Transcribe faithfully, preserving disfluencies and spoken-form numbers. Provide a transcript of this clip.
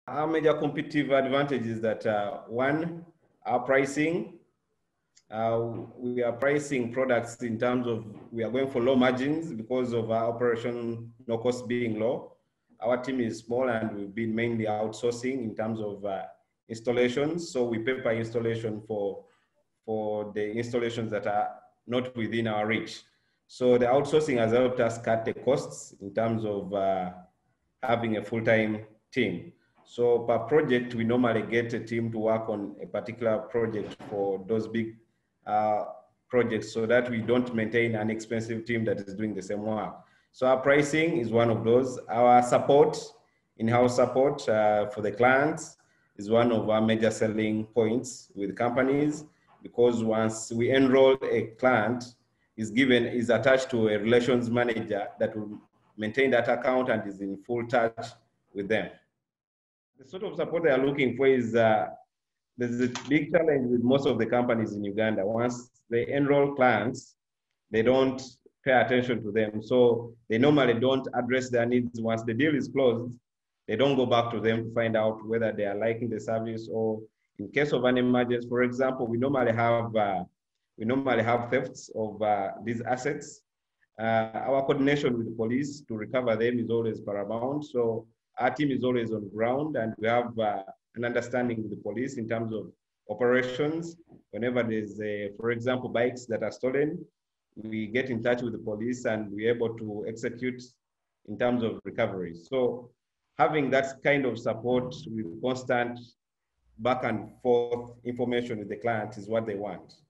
Our major competitive advantage is that uh, one, our pricing. Uh, we are pricing products in terms of, we are going for low margins because of our operation, no cost being low. Our team is small and we've been mainly outsourcing in terms of uh, installations. So we pay per installation for, for the installations that are not within our reach. So the outsourcing has helped us cut the costs in terms of uh, having a full-time team. So per project, we normally get a team to work on a particular project for those big uh, projects so that we don't maintain an expensive team that is doing the same work. So our pricing is one of those. Our support, in-house support uh, for the clients is one of our major selling points with companies, because once we enroll a client, is given, is attached to a relations manager that will maintain that account and is in full touch with them. The sort of support they are looking for is uh, there's a big challenge with most of the companies in Uganda. Once they enroll clients, they don't pay attention to them. So they normally don't address their needs. Once the deal is closed, they don't go back to them to find out whether they are liking the service, or in case of an emergency, for example, we normally have uh, we normally have thefts of uh, these assets. Uh, our coordination with the police to recover them is always paramount. So our team is always on ground, and we have uh, an understanding with the police in terms of operations. Whenever there's, a, for example, bikes that are stolen, we get in touch with the police and we're able to execute in terms of recovery. So having that kind of support with constant back and forth information with the client is what they want.